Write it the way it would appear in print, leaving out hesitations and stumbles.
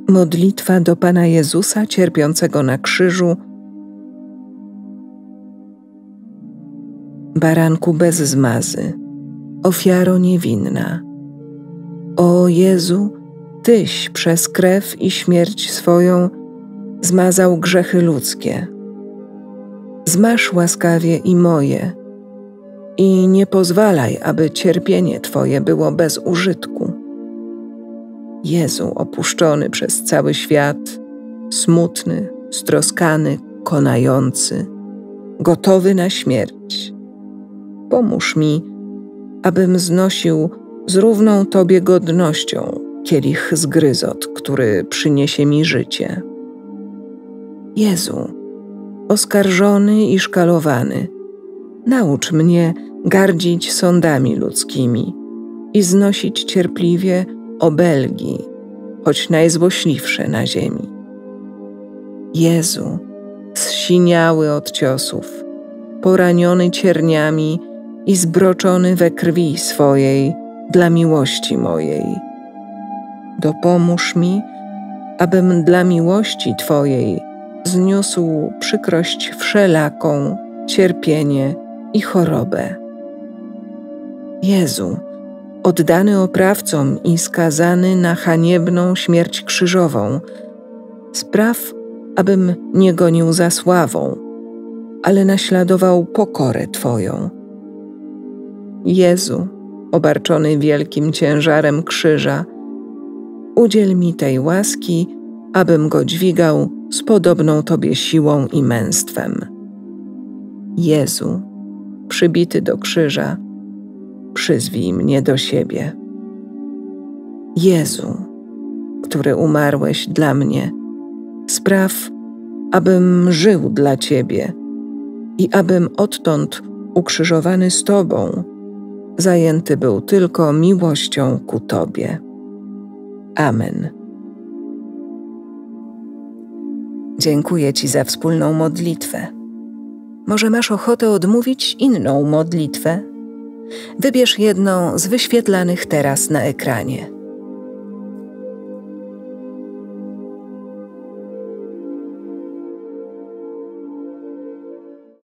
Modlitwa do Pana Jezusa cierpiącego na krzyżu. Baranku bez zmazy, ofiaro niewinna. O Jezu, Tyś przez krew i śmierć swoją zmazał grzechy ludzkie. Zmaż łaskawie i moje i nie pozwalaj, aby cierpienie Twoje było bez użytku. Jezu opuszczony przez cały świat, smutny, stroskany, konający, gotowy na śmierć. Pomóż mi, abym znosił z równą Tobie godnością kielich zgryzot, który przyniesie mi życie. Jezu, oskarżony i szkalowany, naucz mnie gardzić sądami ludzkimi i znosić cierpliwie obelgi, choć najzłośliwsze na ziemi. Jezu, zsiniały od ciosów, poraniony cierniami i zbroczony we krwi swojej dla miłości mojej. Dopomóż mi, abym dla miłości Twojej zniósł przykrość wszelaką, cierpienie i chorobę. Jezu, oddany oprawcom i skazany na haniebną śmierć krzyżową, spraw, abym nie gonił za sławą, ale naśladował pokorę Twoją. Jezu, obarczony wielkim ciężarem krzyża, udziel mi tej łaski, abym go dźwigał z podobną Tobie siłą i męstwem. Jezu, przybity do krzyża, przyzwij mnie do siebie. Jezu, który umarłeś dla mnie, spraw, abym żył dla Ciebie i abym odtąd ukrzyżowany z Tobą zajęty był tylko miłością ku Tobie. Amen. Dziękuję Ci za wspólną modlitwę. Może masz ochotę odmówić inną modlitwę? Wybierz jedną z wyświetlanych teraz na ekranie.